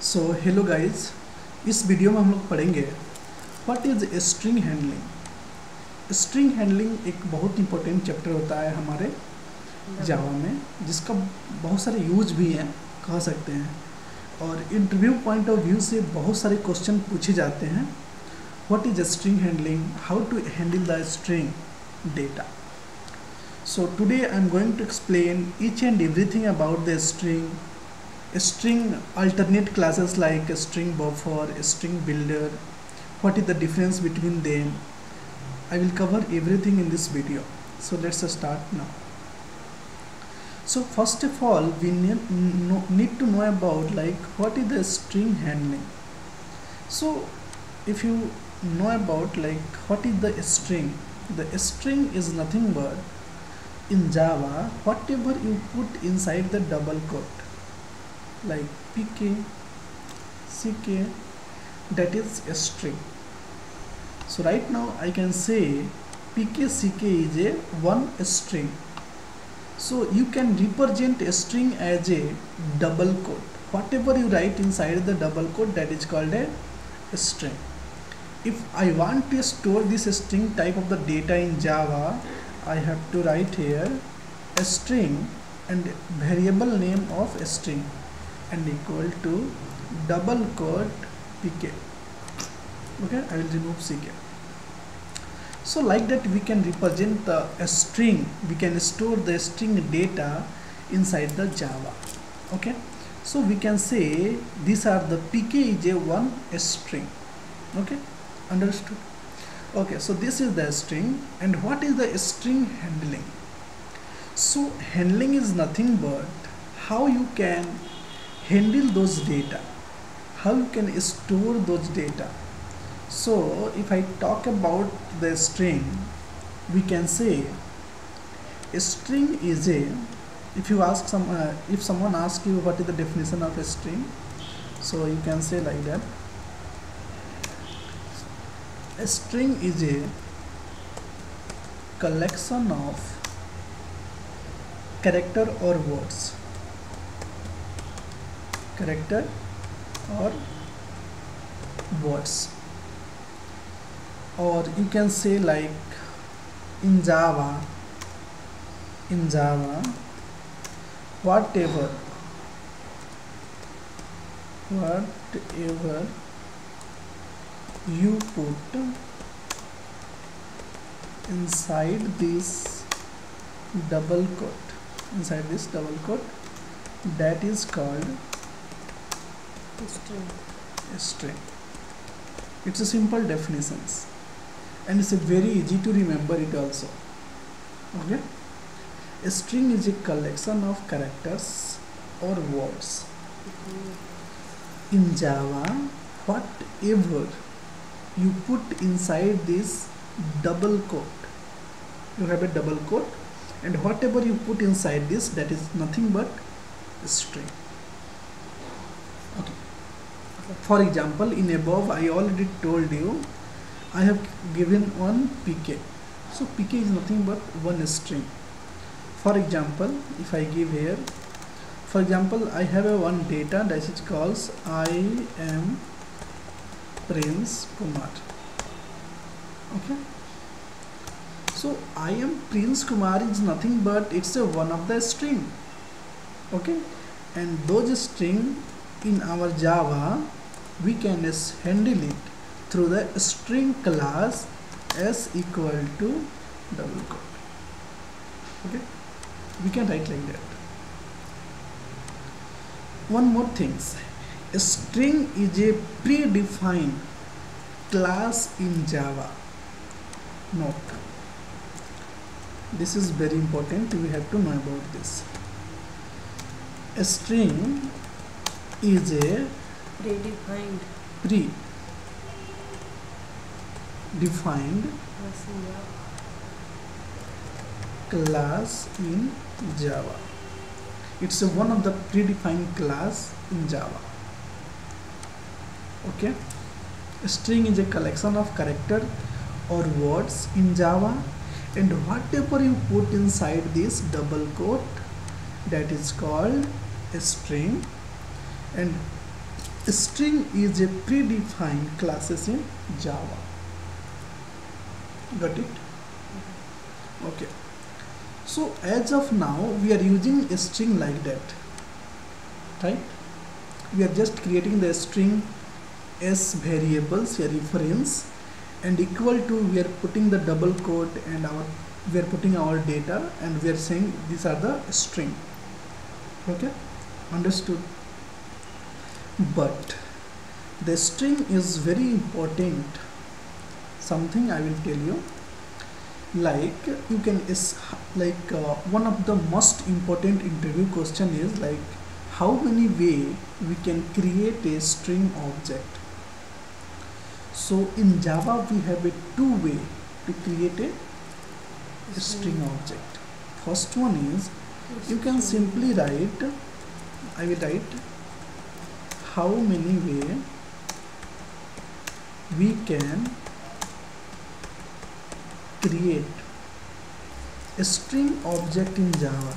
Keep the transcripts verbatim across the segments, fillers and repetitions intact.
सो hello guys, इस video में हम लोग पढ़ेंगे what is string handling. String handling एक बहुत इंपॉर्टेंट चैप्टर होता है हमारे जावा में, जिसका बहुत सारे यूज भी हैं कह सकते हैं, और इंटरव्यू पॉइंट ऑफ व्यू से बहुत सारे क्वेश्चन पूछे जाते हैं। What is string handling, how to handle the string data. So today I am going to explain each and everything about the string, string alternate classes like string buffer, string builder, what is the difference between them. I will cover everything in this video. So let's start now. So first of all we need, need to know about like what is the string handling. So if you know about like what is the string, the string is nothing but in Java whatever you put inside the double quote like pk, ck, that is a string. So right now I can say pk, ck is a one string. So you can represent a string as a double quote. Whatever you write inside the double quote, that is called a, a string. If I want to store this string type of the data in Java, I have to write here a string and variable name of a string and equal to double quote pk. Okay, I will remove ck. So like that we can represent the a string, we can store the string data inside the Java. Okay, so we can say these are the pk is a one string. Okay, understood? Okay, so this is the string. And what is the string handling? So handling is nothing but how you can handle those data, how you can store those data. So if I talk about the string, we can say a string is a, if you ask some uh, if someone asks you what is the definition of a string, so you can say like that: a string is a collection of character or words, character or words. Or you can say like in Java, in Java, whatever, whatever you put inside this double quote, inside this double quote, that is called a string. a string. It's a simple definitions and it's a very easy to remember it also. Okay, a string is a collection of characters or words. Mm-hmm. In Java, whatever you put inside this double quote, you have a double quote, and whatever you put inside this, that is nothing but a string. Okay. For example, in above I already told you I have given one pk. So pk is nothing but one string. For example, if I give here, for example, I have a one data that is called I am Prince Kumar. Okay, so I am Prince Kumar is nothing but it's a one of the string. Okay, and those string in our Java we can handle it through the string class s equal to double quote. Okay, we can write like that. One more thing, a string is a predefined class in Java. Note, this is very important, we have to know about this. A string is a Predefined. Pre-defined class in Java. It's a one of the predefined class in Java. Okay, a string is a collection of character or words in Java, and whatever you put inside this double quote, that is called a string. And string is a predefined classes in Java. Got it? Okay. So as of now we are using a string like that, right? We are just creating the string as variables, a reference, and equal to we are putting the double quote and our we are putting our data and we are saying these are the string. Okay, understood? But the string is very important. Something I will tell you, like you can is like uh, one of the most important interview question is like how many way we can create a string object. So in Java we have a two way to create a string object. First one is you can simply write, I will write how many way we can create a string object in Java.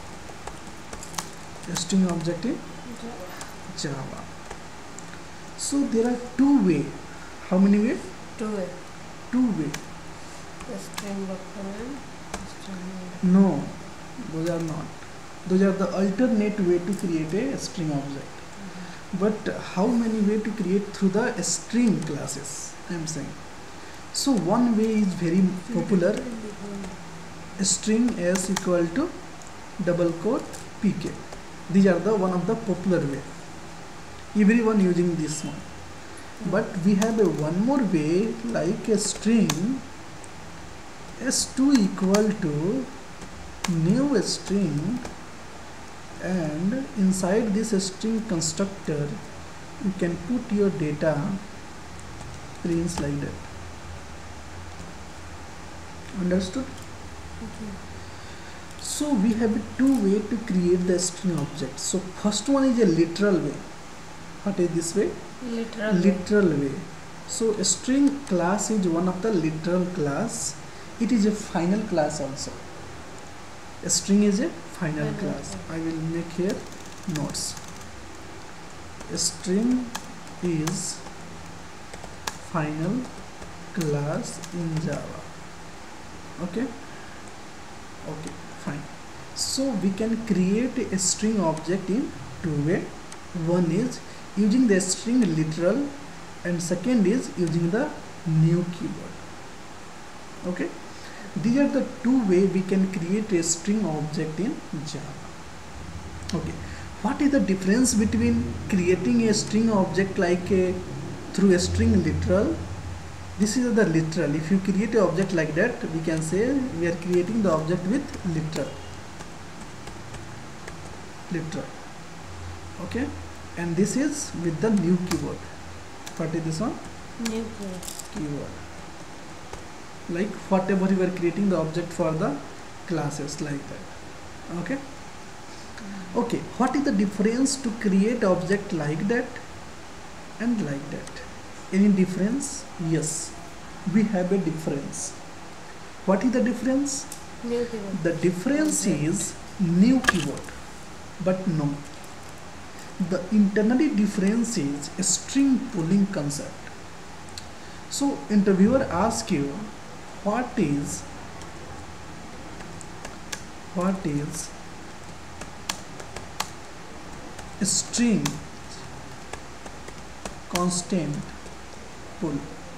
A string object in Java. So there are two way. How many way? Two way. Two way. The string buffer and string. No, those are not. Those are the alternate way to create a string object. Mm-hmm. But how many way to create through the string classes? I am saying. So one way is very popular. String s equal to double quote pk. These are the one of the popular way. Everyone using this one. But we have a one more way like a string s two equal to new string, and inside this string constructor you can put your data prints like that. Understood? Okay. So we have two way to create the string object. So first one is a literal way. What is this way? Literal. Literal way. So a string class is one of the literal class. It is a final class also. A string is a final Final class. class. I will make here notes. A string is final class in Java. Okay. Okay, fine. So we can create a string object in two way. One is using the string literal, and second is using the new keyword. Okay, these are the two way we can create a string object in Java. Okay, what is the difference between creating a string object like a through a string literal? This is the literal. If you create an object like that, we can say we are creating the object with literal. Literal. Okay. And this is with the new keyword. What is this one? New keyword. Keyword. Like whatever you are creating the object for the classes like that. Okay. Okay. What is the difference to create object like that and like that? Any difference? Yes, we have a difference. What is the difference? New keyword. The difference is new keyword, but no. The internally difference is a string pooling concept. So interviewer asks you, what is what is a string constant pool?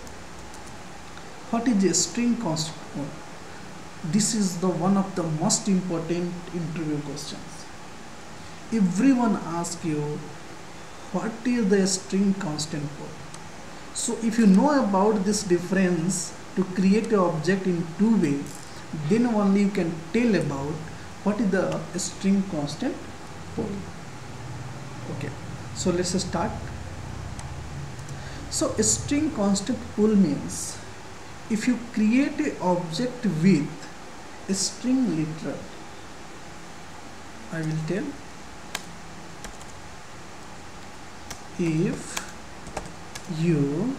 What is a string constant pool? This is the one of the most important interview questions. Everyone asks you, what is the string constant pool? So if you know about this difference to create an object in two way, then only you can tell about what is the string constant pool. Okay, so let's start. So a string constant pool means if you create an object with a string literal, I will tell, if you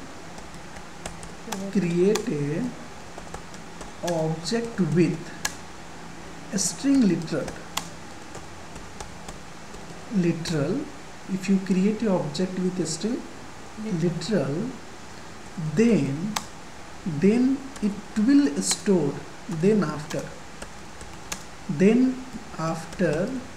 create a object with a string literal literal if you create an object with a string literal, then then it will store, then after then after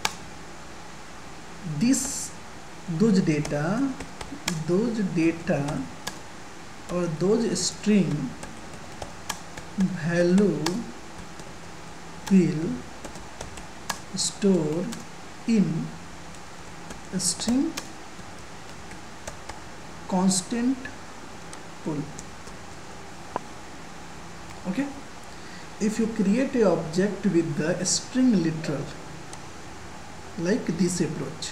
this those data those data or those string value will store in a string constant pool. Okay, if you create a object with the string literal like this approach,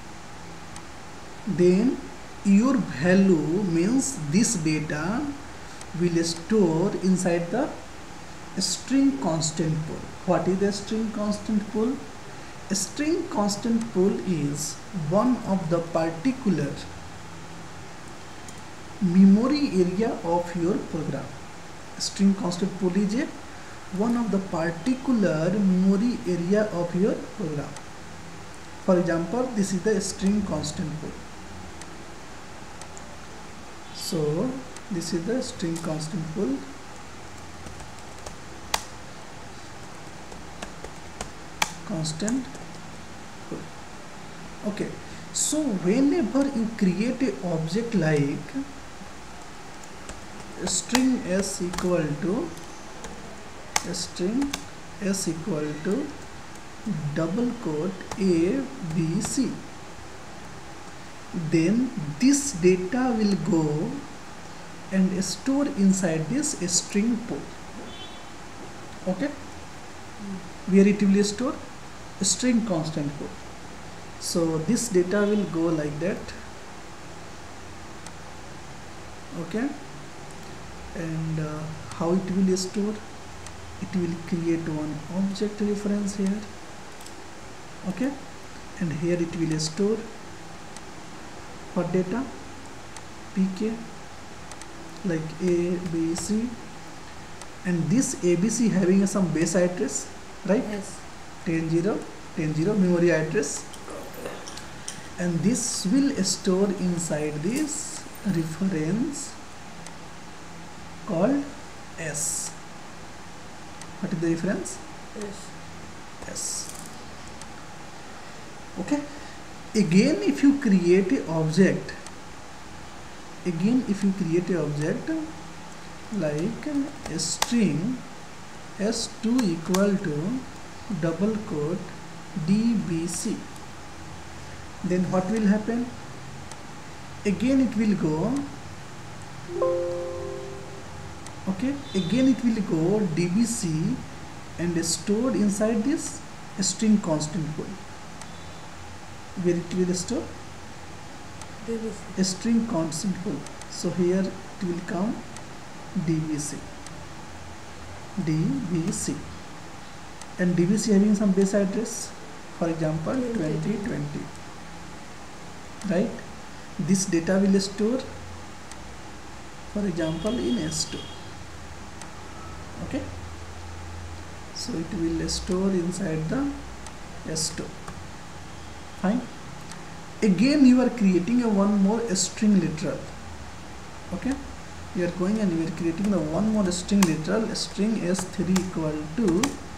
then your value means this data will store inside the string constant pool. What is the string constant pool? A string constant pool is one of the particular memory area of your program. String constant pool is a one of the particular memory area of your program. For example, this is the string constant pool. So this is the string constant pool. Constant pool. Okay, so whenever you create a object like string s equal to string s equal to double quote a b c, then this data will go and store inside this string pool. Okay, where it will store string constant pool. So this data will go like that. Okay, and uh, how it will store? It will create one object reference here. Okay, and here it will store what data? P K, like A, B, C, and this A B C having some base address, right? Yes. ten zero ten zero memory address, and this will store inside this reference called S. What is the reference? Yes. S. Okay, again if you create a object again if you create a object like a string S two equal to double quote D B C, then what will happen? Again it will go, okay, again it will go D B C and stored inside this string constant pool. Where it will store? D B C. A string constant pool. So here it will come D B C, D B C, and D B C having some base address, for example twenty twenty, right? This data will store, for example, in S two. Okay, so it will store inside the S two. Fine. Again you are creating a one more string literal. Okay, you are going and you are creating the one more string literal, string S three equal to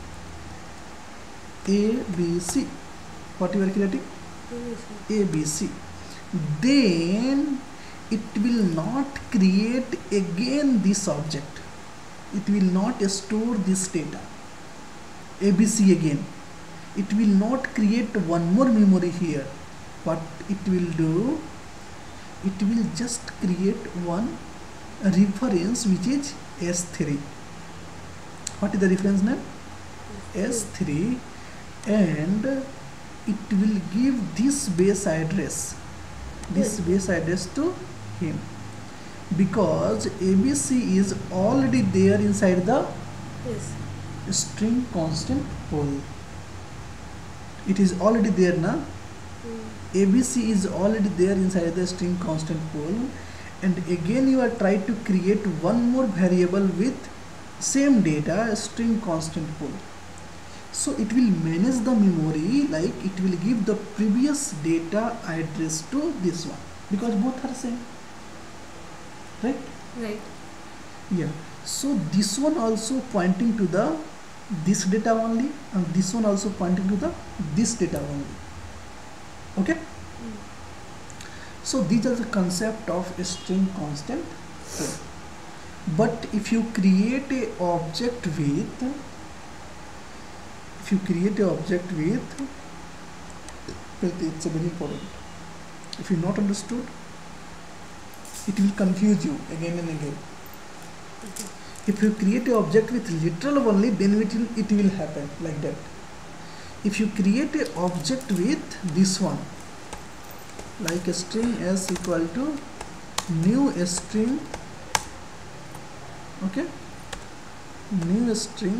A B C. What you are creating? A B C. Then it will not create again this object. It will not store this data A B C again. It will not create one more memory here. What it will do? It will just create one reference which is S three. What is the reference name? S three, and it will give this base address this base address to him, because A B C is already there inside the Yes. string constant pool. It is already there now. Mm. A B C is already there inside the string constant pool, and again you are trying to create one more variable with same data, string constant pool. So it will manage the memory, like it will give the previous data address to this one, because both are same, right? Right. Yeah. So this one also pointing to the this data only, and this one also pointing to the this data only. Okay. Mm. So these are the concept of string constant pull. But if you create a object with if you create a object with it's a very important. If you not understood, it will confuse you again and again. Okay. If you create a object with literal only, then it will it will happen like that. If you create a object with this one, like a string s equal to new string, okay, new string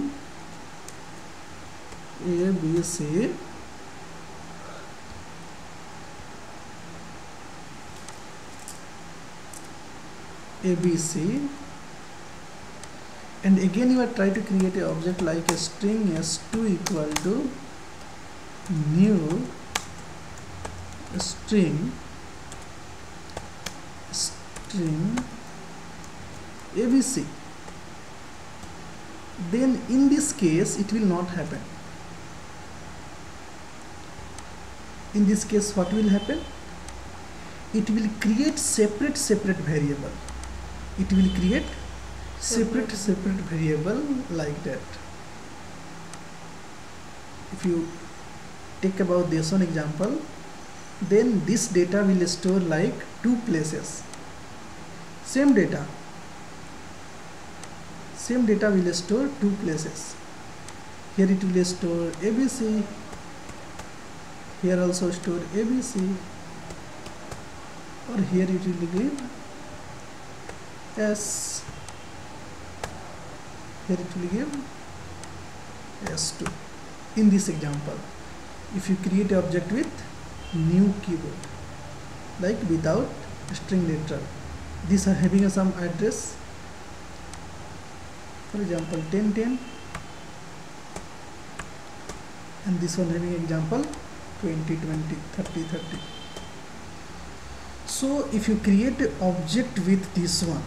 a b c, a b c, and again you are trying to create an object like a string s two equal to new string string abc, then in this case it will not happen. In this case what will happen? It will create separate separate variable. It will create separate separate variable like that. If you take about this one example, then this data will store like two places. Same data. Same data will store two places. Here it will store A B C. Here also store A B C. Or here it will give S. Here it will give S two. In this example, if you create an object with new keyword, like without string literal, these are having a some address, for example ten ten, and this one having example twenty twenty, thirty thirty. So if you create an object with this one,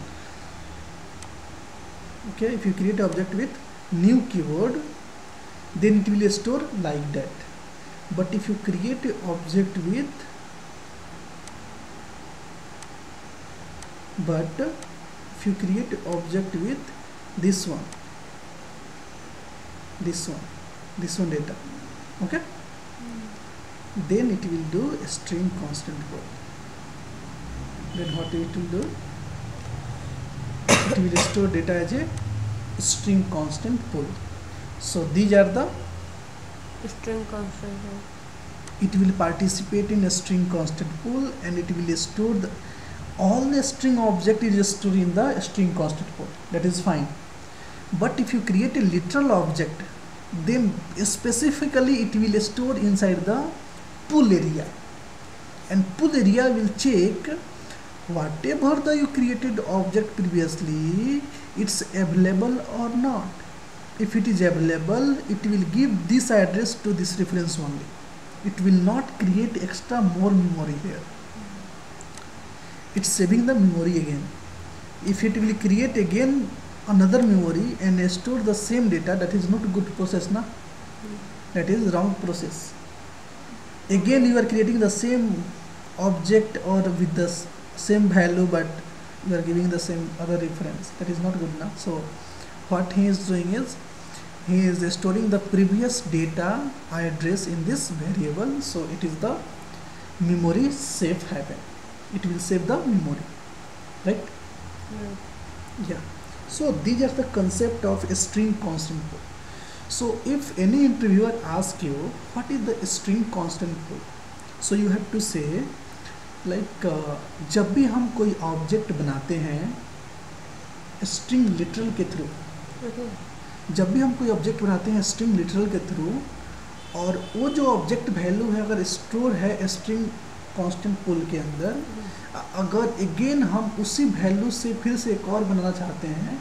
okay, if you create an object with new keyword, then it will store like that. But if you create an object with but if you create an object with this one this one this one data, okay, Mm. then it will do a string constant pull. Then what it will do? It will store data as a string constant pull. So these are the String constant. it will participate in a string constant pool, and it will store the all the string object is stored in the string constant pool. That is fine. But if you create a literal object, then specifically it will store inside the pool area, and pool area will check whatever the you created object previously, it's available or not. If it is available, it will give this address to this reference only. It will not create extra more memory here. It's saving the memory again. If it will create again another memory and store the same data, that is not a good process, na? That is wrong process. Again you are creating the same object or with the same value, but you are giving the same other reference. That is not good, na? So what he is doing is he is storing the previous data address in this variable, so it is the memory save happen. It will save the memory, right? Yeah. Yeah. So these are the concept of a string constant pool. So if any interviewer asks you what is the string constant pool, so you have to say like uh, जब भी हम कोई object बनाते हैं string literal के through, Okay. जब भी हम कोई ऑब्जेक्ट बनाते हैं स्ट्रिंग लिटरल के थ्रू, और वो जो ऑब्जेक्ट वैल्यू है अगर स्टोर है स्ट्रिंग कांस्टेंट पूल के अंदर, अगर अगेन हम उसी वैल्यू से फिर से एक और बनाना चाहते हैं,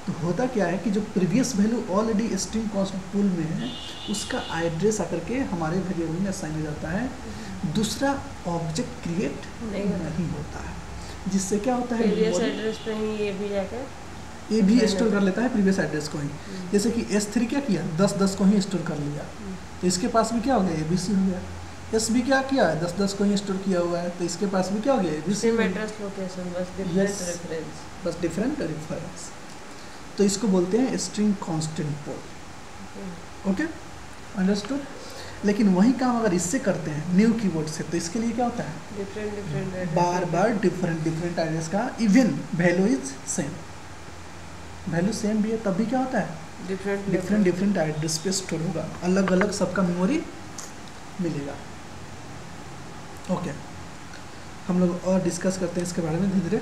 तो होता क्या है कि जो previous value already string constant pool में है उसका एड्रेस आकर के हमारे वेरिएबल में असाइन हो जाता है, दूसरा ऑब्जेक्ट क्रिएट नहीं होता। नहीं होता है, जिससे क्या होता है प्रीवियस memory- एड्रेस पे ही ये भी जाकर ये भी assign स्टोर होता कर है। लेता है प्रीवियस एड्रेस को ही। हम्म। जैसे कि एस थ्री क्या किया, दस दस को ही स्टोर कर लिया, हम्म। तो इसके पास भी क्या हो गया, ए बी सी हो गया। एस भी क्या किया है, दस दस को ही स्टोर किया हुआ है, तो इसके पास भी क्या हो गया, A B C. Same address location, बस डिफरेंट Yes. रेफरेंस। बस डिफरेंट रेफरेंस। तो इसको बोलते हैं string constant pool. Okay, understood. लेकिन वही काम अगर इससे करते हैं न्यू कीवर्ड से, तो इसके लिए क्या होता है, डिफरेंट डिफरेंट एड्रेस। बार बार डिफरेंट डिफरेंट एड्रेस का, even value is same, value same भी है तब भी क्या होता है, डिफरेंट डिफरेंट डिफरेंट एड्रेस पे स्टोर होगा, अलग अलग सबका मेमोरी मिलेगा। ओके, हम लोग और डिस्कस करते हैं इसके बारे में धीरे धीरे।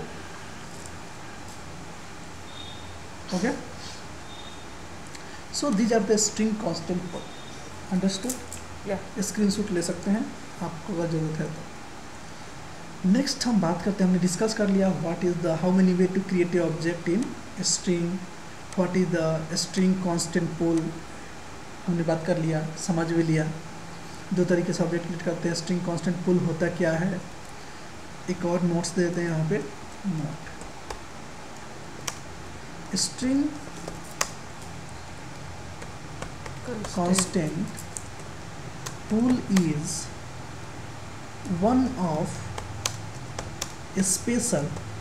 Okay, so these are the string constant pool, understood. या स्क्रीनशॉट ले सकते हैं आपको अगर ज़रूरत है तो। नेक्स्ट हम बात करते हैं, हमने डिस्कस कर लिया what is the how many way to create a object in string, what is the string constant pool, हमने बात कर लिया, समझ भी लिया। दो तरीके से ऑब्जेक्ट क्रिएट करते हैं, स्ट्रिंग कांस्टेंट पोल होता क्या है, एक और नोट्स दे देते हैं यहाँ पे। Note, string constant pool is one of a special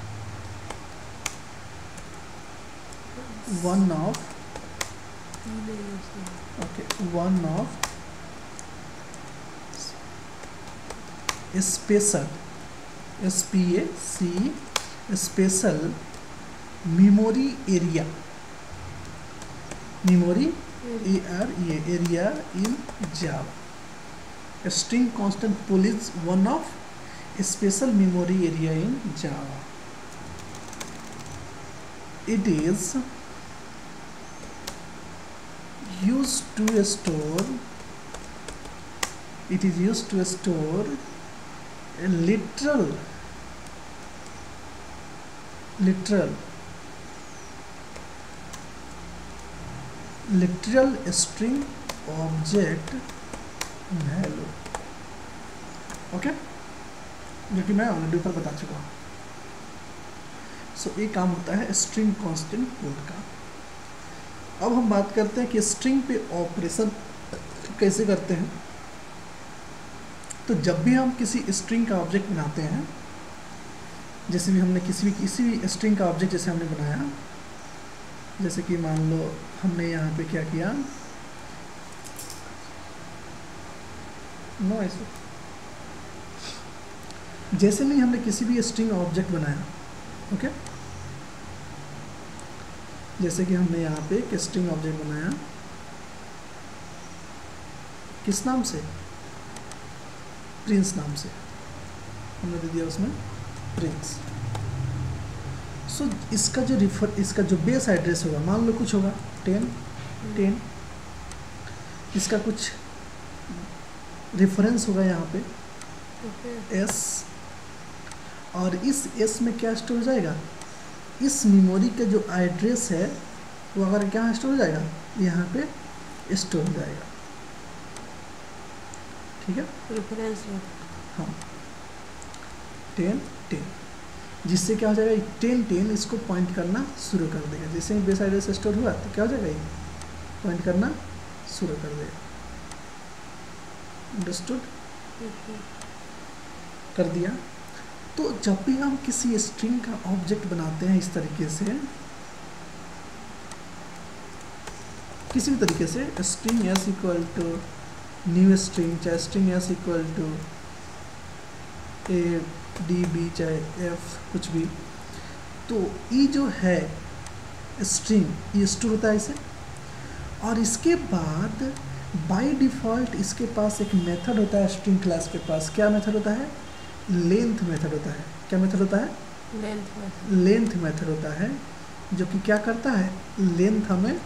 one of okay one of a special S P A C special memory area memory A R E A area in Java. A string constant pool is one of a special memory area in Java. It is used to store it is used to store a literal literal literal string object value. Okay, जो कि मैं already ऊपर बता चुका हूँ। सो so, ये काम होता है स्ट्रिंग कांस्टेंट पोल का। अब हम बात करते हैं कि स्ट्रिंग पे ऑपरेशन कैसे करते हैं। तो जब भी हम किसी स्ट्रिंग का ऑब्जेक्ट बनाते हैं, जैसे भी हमने किसी भी किसी भी स्ट्रिंग का ऑब्जेक्ट जैसे हमने बनाया, जैसे कि मान लो हमने यहाँ पे क्या किया, नो ऐसे जैसे नहीं हमने किसी भी स्ट्रिंग ऑब्जेक्ट बनाया, ओके, जैसे कि हमने यहाँ पे एक स्ट्रिंग ऑब्जेक्ट बनाया, किस नाम से, प्रिंस नाम से हमने दे दिया उसमें प्रिंस। सो so, इसका जो रिफर इसका जो बेस एड्रेस होगा, मान लो कुछ होगा टेन टेन, इसका कुछ रेफरेंस होगा यहाँ पे एस, और इस एस में क्या स्टोर हो जाएगा, इस मेमोरी का जो एड्रेस है वो अगर क्या स्टोर हो जाएगा, यहाँ पे स्टोर हो जाएगा। ठीक है, रेफरेंस। हाँ, टेन टेन, जिससे क्या हो जाएगा, टेन टेन इसको पॉइंट करना शुरू कर देगा। जैसे ही बेस एड्रेस स्टोर हुआ तो क्या हो जाएगा, ये पॉइंट करना शुरू कर देगा। अंडरस्टूड, कर दिया। तो जब भी हम किसी स्ट्रिंग का ऑब्जेक्ट बनाते हैं इस तरीके से, किसी भी तरीके से, string s equal to new string, चाहे string s equal to A D B, चाहे एफ कुछ भी, तो ये जो है स्ट्रिंग, ये स्टोर होता है इसे, और इसके बाद बाय डिफ़ॉल्ट इसके पास एक मेथड होता है स्ट्रिंग क्लास के पास। क्या मेथड होता है, लेंथ मेथड होता है। क्या मेथड होता है, लेंथ मेथड। लेंथ मेथड होता है, जो कि क्या करता है, लेंथ हमें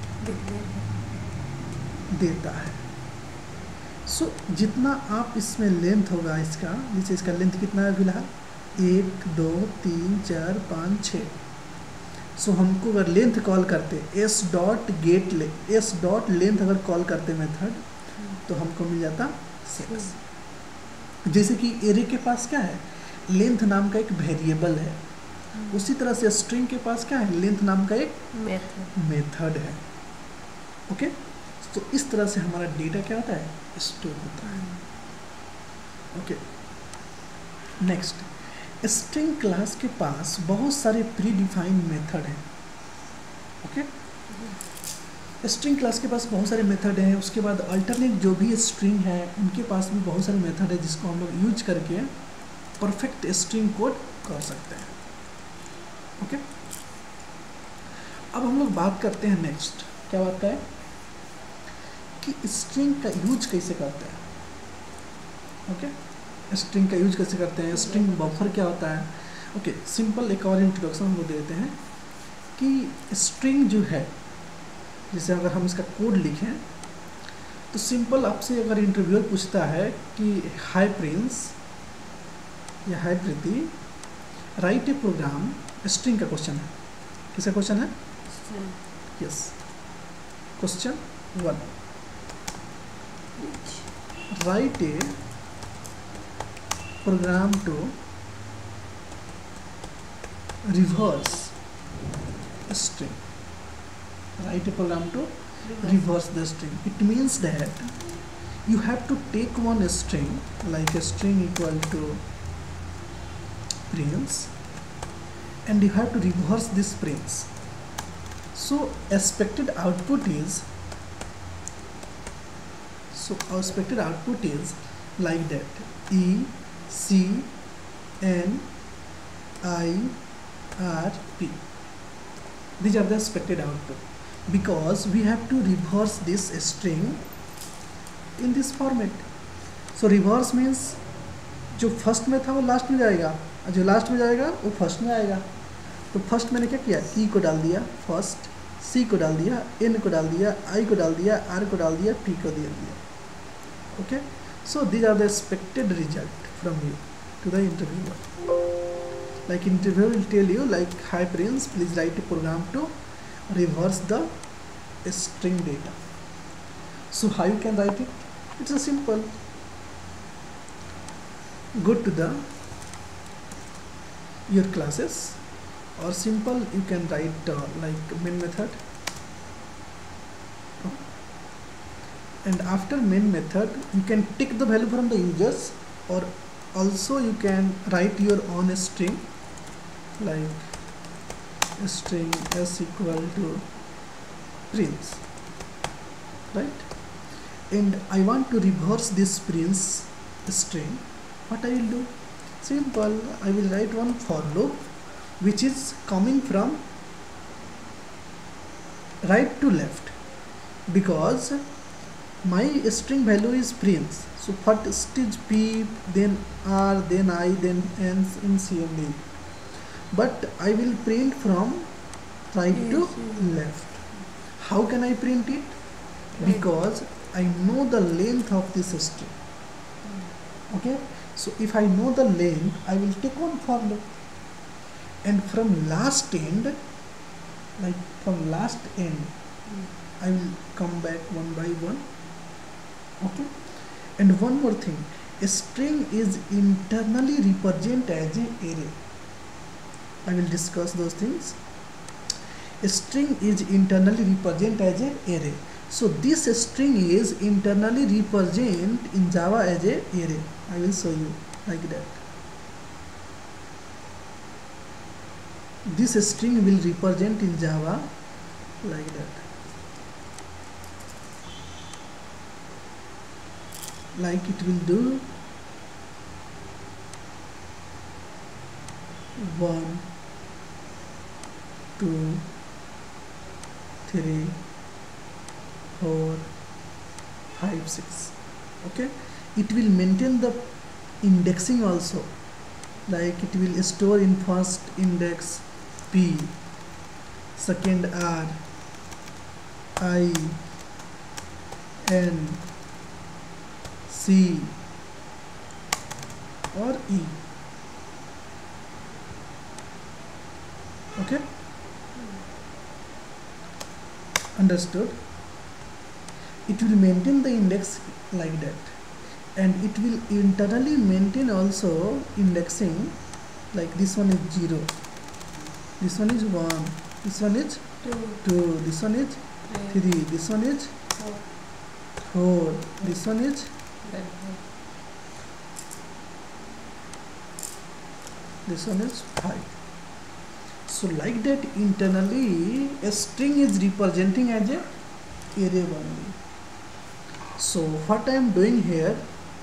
देता है। सो so, जितना आप इसमें लेंथ होगा इसका, जैसे इसका लेंथ कितना है फिलहाल, एक दो तीन चार पाँच छः, सो हमको अगर लेंथ कॉल करते एस डॉट गेट ले एस डॉट लेंथ अगर कॉल करते मेथड तो हमको मिल जाता सिक्स। जैसे कि एरे के पास क्या है, लेंथ नाम का एक वेरिएबल है, उसी तरह से स्ट्रिंग के पास क्या है, लेंथ नाम का एक मेथड मेथड है। ओके, तो इस तरह से हमारा डेटा क्या होता है, स्टोर होता है। ओके, नेक्स्ट, स्ट्रिंग क्लास के पास बहुत सारे प्री डिफाइंड मेथड हैं। ओके, स्ट्रिंग क्लास के पास बहुत सारे मेथड हैं। उसके बाद अल्टरनेट जो भी स्ट्रिंग है उनके पास भी बहुत सारे मेथड है जिसको हम लोग यूज करके परफेक्ट स्ट्रिंग कोड कर सकते हैं। ओके, अब हम लोग बात करते हैं नेक्स्ट, क्या बात है कि स्ट्रिंग का यूज कैसे करते हैं। ओके, स्ट्रिंग का यूज कैसे करते हैं, स्ट्रिंग बफर क्या होता है। ओके, सिंपल एक और इंट्रोडक्शन हम लोग दे देते हैं कि स्ट्रिंग जो है, जैसे अगर हम इसका कोड लिखें तो सिंपल आपसे अगर इंटरव्यूअर पूछता है कि हाय प्रिंस या hi Preeti, write a program, string का क्वेश्चन है, किसका क्वेश्चन है, yes, question one, write a program to reverse string, write a program to reverse the string. It means that you have to take one string, like a string equal to prince, and you have to reverse this prince. So expected output is so expected output is like that: E C N I R P. These are the expected output, because we have to reverse this string in this format. So reverse means जो first में था वो last में जाएगा, और जो last में जाएगा वो फर्स्ट में आएगा। तो फर्स्ट मैंने क्या किया, ई को डाल दिया फर्स्ट, सी को डाल दिया, एन को डाल दिया, आई को डाल दिया, आर को डाल दिया, पी को दे दिया। Okay, so these are the expected result from you to the interviewer. Like interviewer will tell you like, hi Prince, please write a program to reverse the string data. So how you can write it? It's a simple. Go to the your classes, or simple you can write uh, like main method, and after main method you can take the value from the users, or also you can write your own string, like string s equal to prince, right? And I want to reverse this prince string. What I will do? Simple, I will write one for loop which is coming from right to left, because my string value is prince. So first is P, then R, then I, then N, in C and D. But I will print from right to left. How can I print it? Because I know the length of this string. Okay, so if I know the length, I will take one for loop, and from last end, like from last end, I will come back one by one. Okay, and one more thing, a string is internally represented as a array. I will discuss those things. A string is internally represented as an array. So this string is internally represented in Java as a array. I will show you like that. This string will represent in Java like that. Like it will do one, two, three, four, five, six. Okay, it will maintain the indexing also, like it will store in first index P, second R, I, N, C or E. Okay, Understood? It will maintain the index like that, and it will internally maintain also indexing, like this one is zero, this one is one, this one is Two. two, this one is Three. three, this one is Four. four, this one is Then this one is five. So like that, internally a string is representing as a array only. So what I am doing here,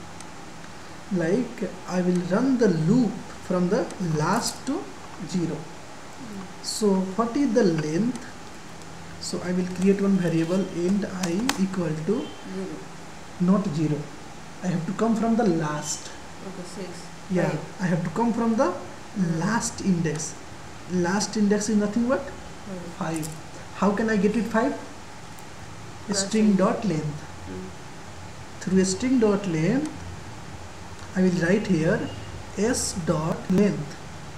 like I will run the loop from the last to zero. So what is the length? So I will create one variable int I equal to zero. not zero. I have to come from the last. Okay, six. Yeah, Five. I have to come from the Hmm. last index. Last index is nothing but Hmm. five. How can I get it five? Plus String int. dot length. Hmm. Through a string dot length, I will write here s dot length.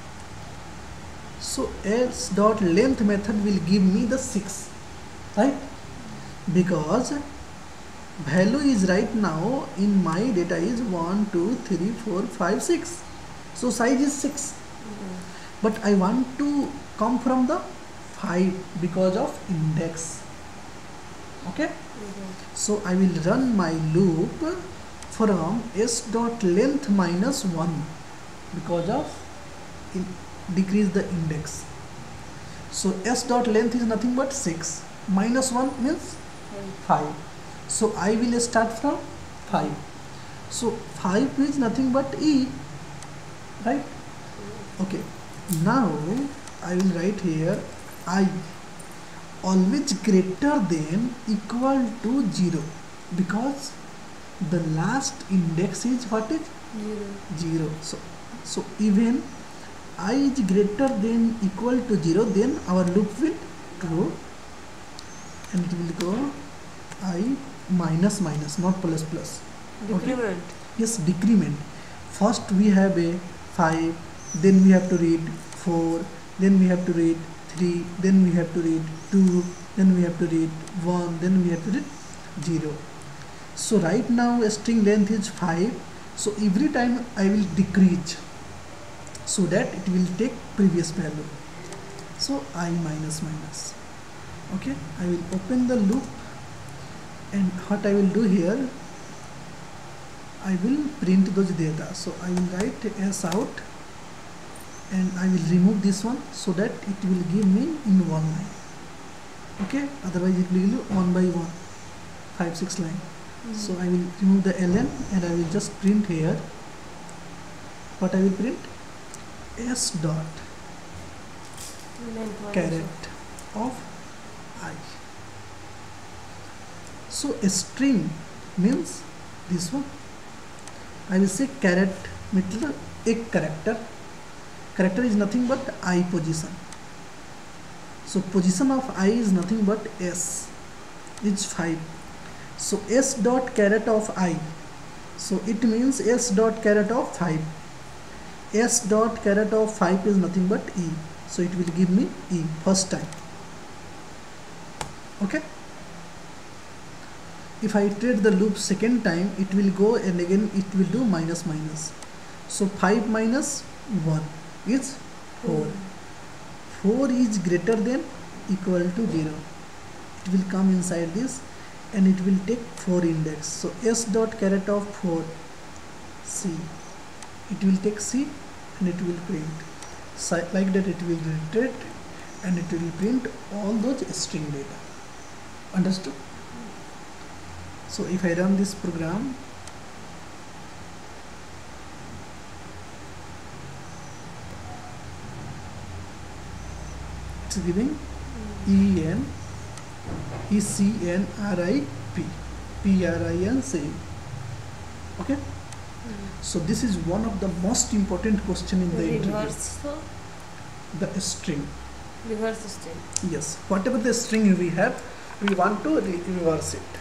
So s dot length method will give me the six, right? Because value is right now in my data is one, two, three, four, five, six. So size is six. Hmm. But I want to come from the five because of index. Okay, Hmm. so I will run my loop from s dot length minus one because of in decrease the index. So s dot length is nothing but six, minus one means Five. five. So I will start from five. So five is nothing but e, right? Okay, now I will write here I always greater than equal to zero, because the last index is what is Zero. zero. So so even I is greater than equal to zero, then our loop will true, and it will go I minus minus, not plus plus. Decrement. Yes, decrement. First we have a five, then we have to read four, then we have to read three, then we have to read two, then we have to read one, then we have to read zero. So right now string length is five, so every time I will decrease so that it will take previous value. So I minus minus. Okay, I will open the loop, and what I will do here, I will print those data. So I will write s out, and I will remove this one so that it will give me in one line. Okay, otherwise it will give one by one, five six line. Hmm. So I will remove the ln, and I will just print here. What I will print? S dot Length minus caret of I. So a string means this one. I will say caret मतलब एक character. Character is nothing but I position. So position of I is nothing but S. It's five. So S dot caret of I. So it means S dot caret of five. S dot caret of five is nothing but E. So it will give me E first time. Okay. If I iterate the loop second time, it will go and again it will do minus minus. So five minus one is four. four is greater than equal to zero. It will come inside this, and it will take four index. So S dot caret of four, C. It will take C, and it will print. So like that it will iterate, and it will print all those string data. Understood? So if I run this program, it's giving E N E C N R I P P R I N C. Okay. So this is one of the most important question in the interview. Reverse. So The string. reverse string. Yes. Whatever the string we have, we want to re reverse it.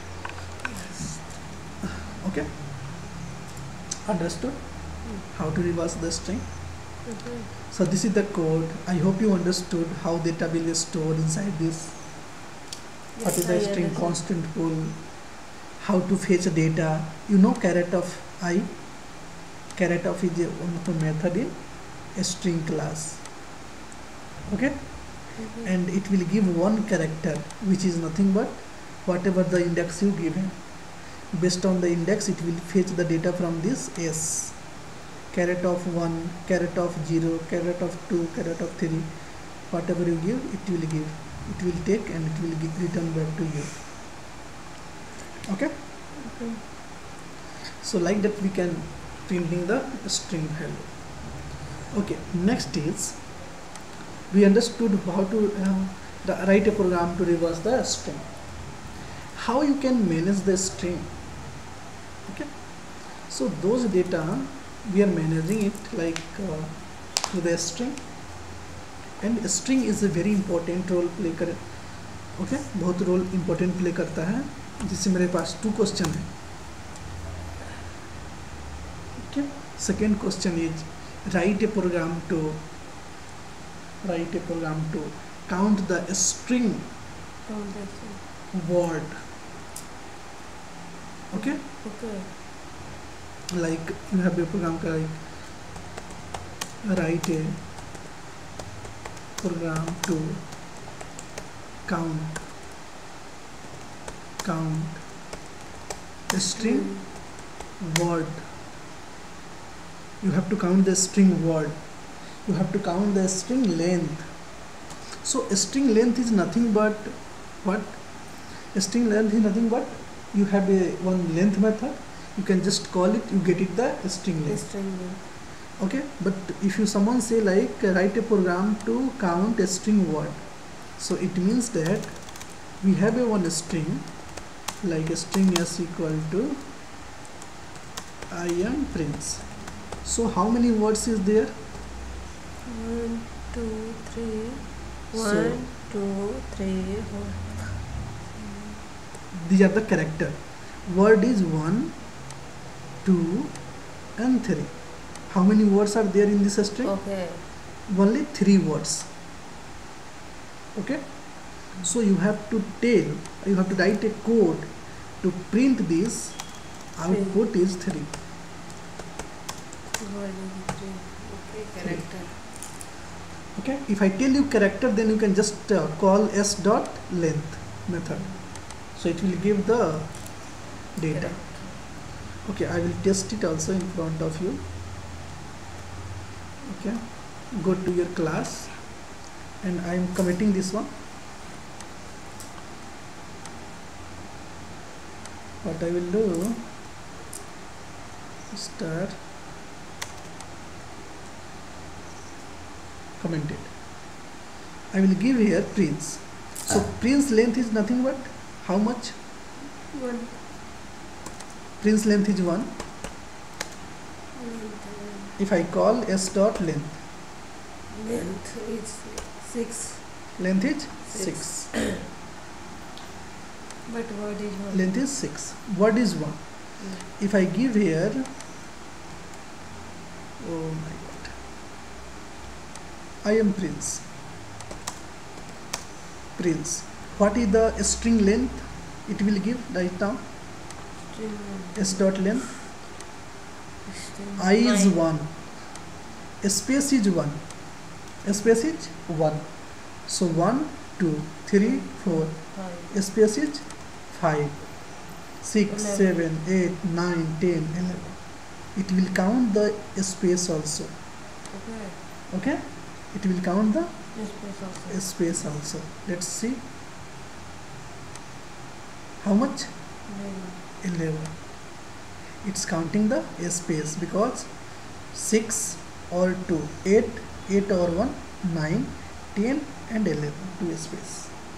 Okay. Understood? How to reverse the string? Mhm. So this is the code. I hope you understood how data will be stored inside this. What is Yes, the I string understand. constant pool? How to fetch data? You know caret of I. Caret of is a- one of the method in a string class. Okay, Mhm. and it will give one character, which is nothing but whatever the index you given. Based on the index, it will fetch the data from this S. Caret of one, caret of zero, caret of two, caret of three. Whatever you give, it will give. It will take and it will give, return back to you. Okay. Okay. So like that we can printing the string value. Okay. Next is we understood how to uh, write a program to reverse the string. How you can manage the string? Okay. So those data we are managing it like uh, to the string, and string is a very important role play कर okay okay? बहुत role important play करता है, जिससे मेरे पास two question है. Okay, second question is write a program to write a program to count the string Count the string. Word. Okay, Okay. like you have a program like write a program to count count a string word. You have to count the string word. You have to count the string length. So a string length is nothing but what? A string length is nothing but you have a one length method. You can just call it, you get it the string The length. string name. Okay, but if you someone say like uh, write a program to count a string word, so it means that we have a one string like a string s equal to I am Prince. So how many words is there? One, two, three. So- One, two, three, four. These are the character. Word is one, two, and three. How many words are there in this string? Okay. Only three words. Okay, so you have to tell, you have to write a code to print this. Output is three. Word is three. Okay. Character. Okay, if I tell you character, then you can just uh, call s dot length method, so it will give the data. Correct. Okay, I will test it also in front of you. Okay, go to your class, and I am committing this one. What I will do, start commented. I will give here Prince. So Prince length is nothing but how much? One. Prince length is one. Length. If I call s dot length, Length is six. length is Six. six. But word is one. Length is six. Word is one. Mm. If I give here, oh my god, I am Prince. Prince. What is the string length? It will give right now. String one. S dot length. String I is nine. one. Space is one. Space is one. So one, two, three, four. Five. Space is five, six, Eleven. seven, eight, nine, ten, eleven. It will count the space also. Okay. Okay? It will count the This place also. space also. Let's see. How much? Eleven. eleven. It's counting the space because six or two, eight, eight or one, nine, ten and eleven, two space.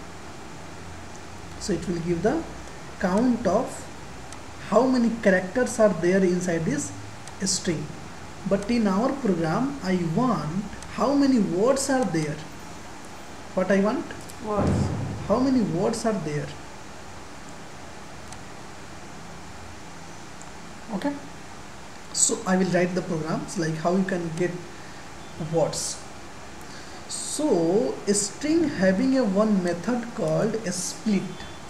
So it will give the count of how many characters are there inside this string. But in our program, I want how many words are there. What I want? Words. How many words are there? Okay. So I will write the programs like how you can get words. So a string having a one method called a split.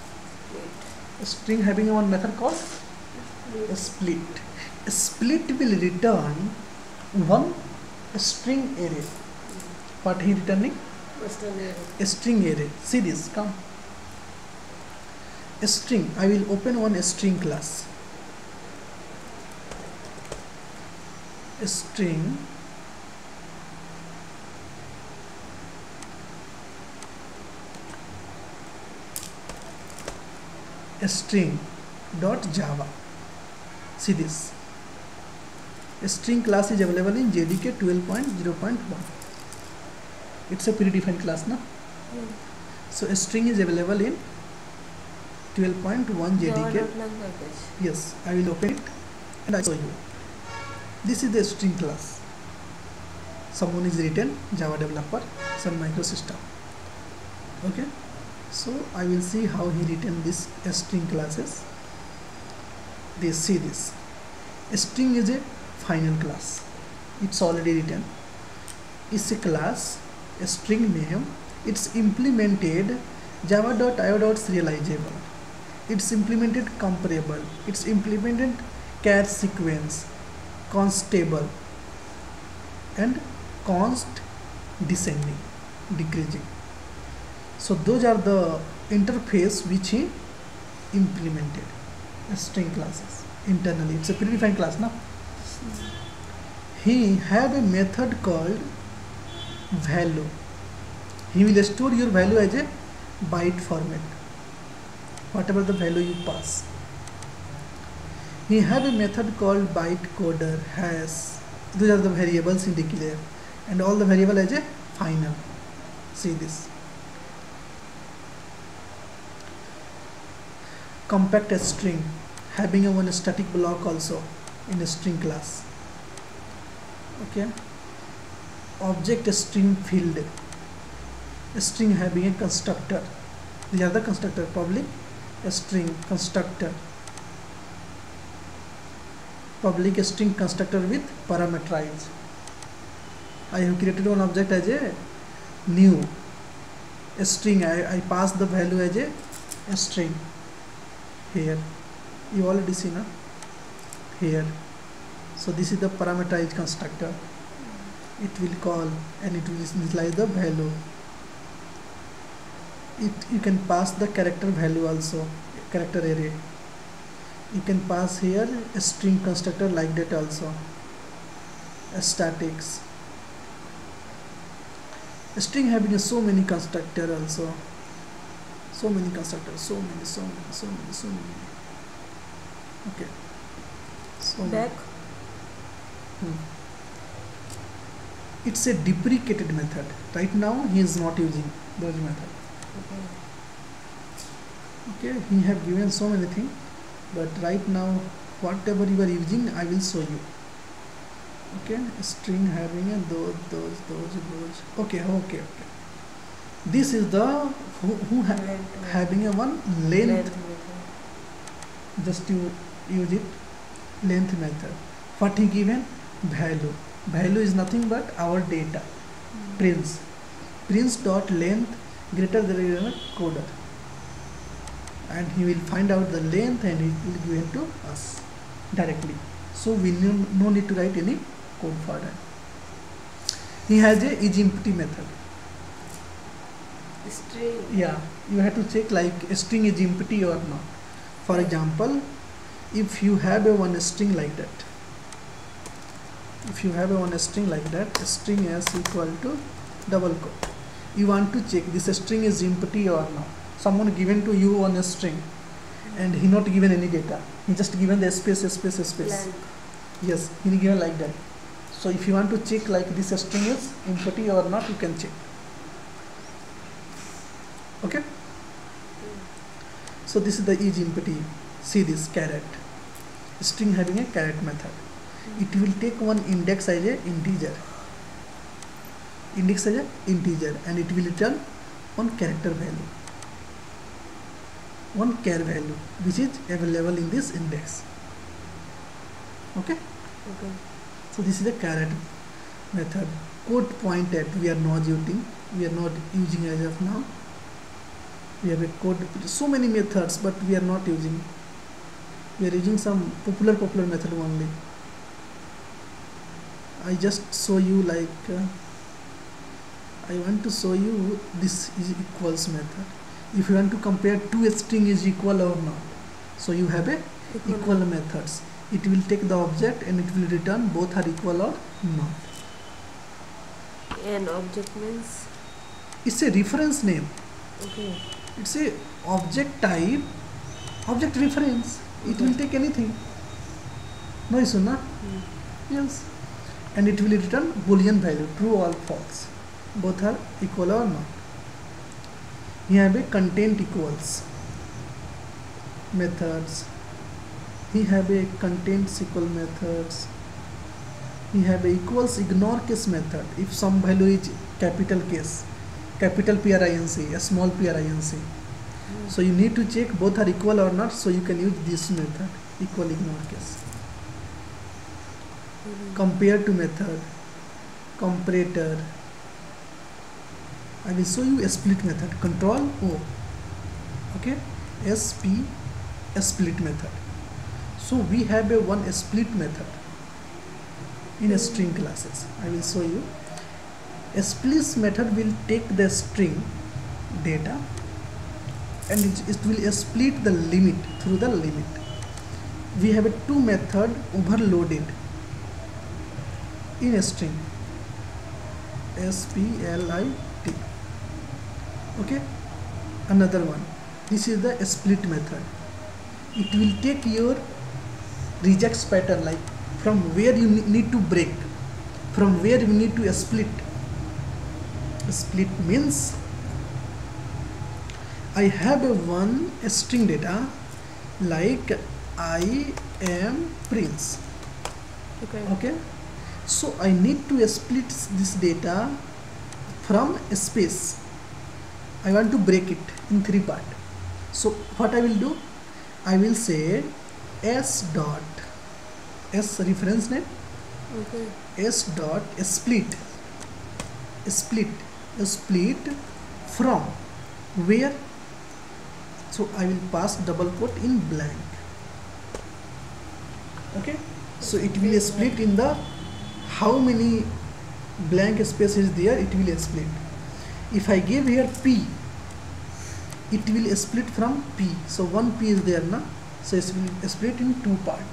string having one method called a split. A split will return one string array. What he returning? Western array. A string array. See this, come. A string. I will open one string class. A string a string dot java. See this. A string class is available in J D K twelve point zero point one. It's a predefined class, na? Mm. So a string is available in twelve point one J D K. Java.lang package. Yes, I will open it and I show you. This is the string class. Someone is written, Java developer, Sun Microsystem. Okay, so I will see how he written this string classes. They see this. A string is a final class. It's already written. It's a class, a string name. It's implemented java.io.serializable. It's implemented comparable. It's implemented char sequence, constable, and const descending, decreasing. So those are the interface which he implemented. String classes internally. It's a predefined class now. He had a method called value. He will store your value as a byte format, whatever the value you pass. He have a method called byte coder, hash. These are the variables he declare, and all the variable as a final. See this. Compact string, having a one static block also in a string class. Okay. Object string field, a string having a constructor. These are the constructor. Public a string constructor. Public a string constructor with parameterized. I have created one object as a new a string. I, I pass the value as a, a string. Here you already see now here. So this is the parameterized constructor. It will call and it will initialize the value. It you can pass the character value also, character array. You can pass here a string constructor like that also. A statics. A string having a so many constructor also. So many constructors, so many, so many, so many, so many. Okay. So Back. Hmm. It's a deprecated method. Right now he is not using those method. Okay. Okay, he have given so many things, but right now whatever you are using I will show you. Okay, a string having a those, those, those, those. Okay, okay, okay. This is the who, who ha Length. having a one length. Length method. Just you use it, length method. What he given? Value. Value is nothing but our data. Mm. Prince. Prince dot length greater than a coder, and he will find out the length and it will give it to us directly. So we no, no need to write any code for that. He has a isEmpty method. String. Yeah, you have to check like a string is empty or not. For example, if you have a one string like that, if you have a one string like that, a string is equal to double quote. You want to check this string is empty or not. Someone given to you on a string and he not given any data. He just given the space, space, space. Blank. Yes, he given like that. So if you want to check like this string is empty or not, you can check. Okay. Mm. So this is the isEmpty. See this caret. String having a caret method. It will take one index as a integer. Index as a integer, and it will return one character value. One char value which is available in this index. Okay. Okay. So this is the caret method. Quote point at we are not using. We are not using as of now. We have a code, so many methods, but we are not using. We are using some popular popular method only. I just show you like uh, I want to show you this is equals method. If you want to compare two string is equal or not, so you have a Equal. equal methods. It will take the object and it will return both are equal or not. And object means? It's a reference name. Okay. It's a object type, object reference. It will take anything. No issue, na? Hmm. Yes. And it will return boolean value, true or false. Both are equal or not. We have a content equals methods. We have a content S Q L methods. We have a equals ignore case method. If some value is capital case, capital P R I N C, a small P R I N C. Hmm. So you need to check both are equal or not. So you can use this method, equal ignore case. Hmm. Compare to method, comparator. I will show you a split method, control O. Okay, S P, a split method. So we have a one a split method in a string classes. I will show you. A split method will take the string data and it, it will split the limit through the limit. We have a two method overloaded in a string, S P L I T. Okay, another one. This is the split method. It will take your rejects pattern, like from where you ne- need to break, from where you need to split. Split means I have a one a string data like I am Prince. Okay. Okay, so I need to split this data from a space. I want to break it in three part. So what I will do, I will say s dot s reference name, Okay. s dot split split split from where. So I will pass double quote in blank. Okay, so it will split in the how many blank space is there, it will split. If I give here P, it will split from P. So one P is there now, so it will split in two part.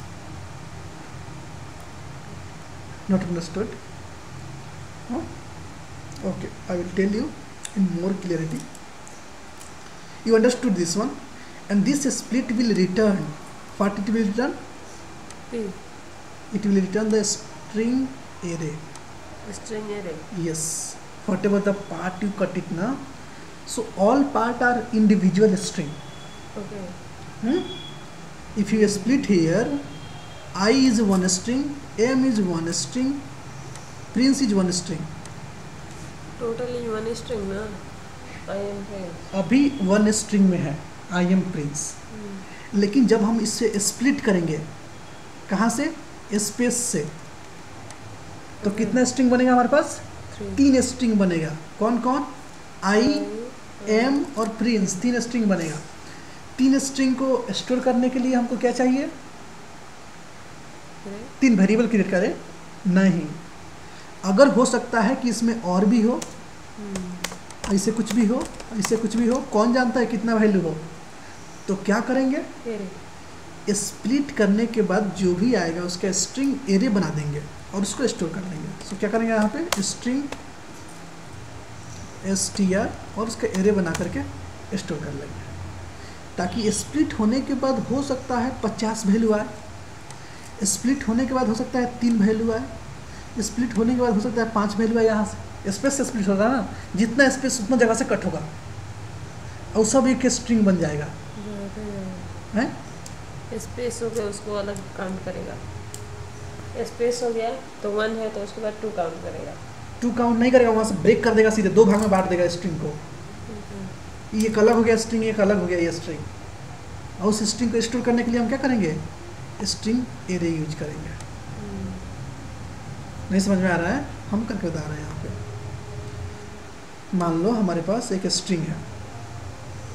Not understood? Huh? Okay, I will tell you in more clarity. You understood this one, and this split will return. What it will return? P. It will return the string array. String array. Yes, whatever the part you cut it now. So all part are individual string. Okay. Hmm? If you split here, I is one string, M is one string, Prince is one string. Totally one string na. I am Prince. अभी one string में है I am Prince, Hmm. लेकिन जब हम इससे split करेंगे, कहाँ से? स्पेस से, तो Okay. कितना स्ट्रिंग बनेगा हमारे पास? Three. तीन स्ट्रिंग बनेगा. कौन कौन? आई, I, एम और प्रिंस, तीन स्ट्रिंग बनेगा. तीन स्ट्रिंग को स्टोर करने के लिए हमको क्या चाहिए? Array. तीन वेरिएबल क्रिएट करें? नहीं. अगर हो सकता है कि इसमें और भी हो, Hmm. ऐसे कुछ भी हो, ऐसे कुछ भी हो, कौन जानता है कितना वैल्यू हो? तो क्या करेंगे? Array. स्प्लिट करने के बाद जो भी आएगा उसका स्ट्रिंग एरे बना देंगे और उसको स्टोर कर लेंगे. सो so, क्या करेंगे यहाँ पे? स्ट्रिंग एस टी आर और उसका एरे बना करके स्टोर कर लेंगे, ताकि स्प्लिट होने के बाद हो सकता है पचास वैल्यू आए, स्प्लिट होने के बाद हो सकता है तीन वैल्यू आए, स्प्लिट होने के बाद हो सकता है पाँच वैल्यू आए. यहाँ से स्पेस से स्प्लिट होगा ना, जितना स्पेस उतना जगह से कट होगा और सब एक स्ट्रिंग बन जाएगा. हैं? स्पेस हो गया उसको अलग काउंट करेगा. स्पेस हो गया तो वन है तो उसके बाद टू काउंट करेगा. टू काउंट नहीं करेगा, वहाँ से ब्रेक कर देगा, सीधे दो भाग में बांट देगा स्ट्रिंग को. ये एक अलग हो गया स्ट्रिंग, एक अलग हो गया ये स्ट्रिंग. और उस स्ट्रिंग को स्टोर करने के लिए हम क्या करेंगे? स्ट्रिंग एरे यूज करेंगे. Hmm. नहीं समझ में आ रहा है? हम करके बता रहे हैं यहाँ पे. मान लो हमारे पास एक स्ट्रिंग है,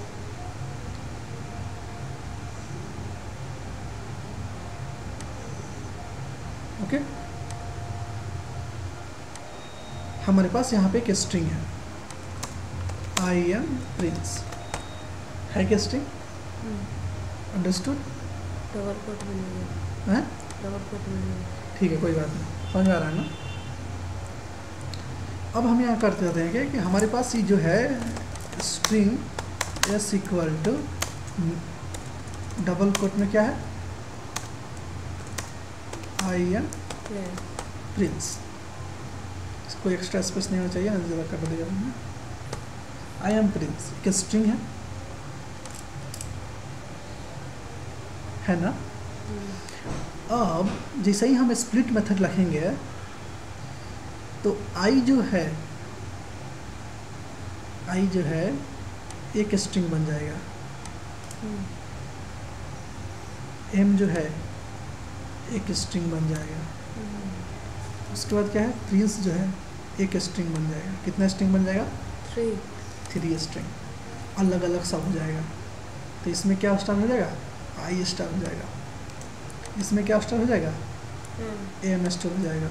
हमारे पास यहाँ पे एक स्ट्रिंग है, आई एम प्रिंस, है क्या स्ट्रिंग? अंडरस्टूड? डबल कोट मिलेगा, है डबल कोट मिलेगा। ठीक है, कोई बात नहीं, समझ में आ रहा है ना। अब हम यहाँ करते रहते हैं कि हमारे पास ये जो है string s equal to double quote में क्या है, आई एम प्रिंस। इसको एक्स्ट्रा स्पेस नहीं होना चाहिए ना, ज़्यादा कर दिया हमने। आई एम प्रिंस एक स्ट्रिंग है है ना। अब जैसे ही हम स्प्लिट मेथड लिखेंगे तो आई जो है आई जो है एक स्ट्रिंग बन जाएगा, एम जो है एक स्ट्रिंग बन जाएगा, उसके बाद क्या है, प्रिंस जो है एक स्ट्रिंग बन जाएगा। कितना स्ट्रिंग बन जाएगा? थ्री थ्री स्ट्रिंग, अलग अलग सब हो जाएगा। तो इसमें क्या स्टार हो जाएगा? आई स्टार हो जाएगा। इसमें क्या स्टार हो जाएगा? एम स्टार हो जाएगा।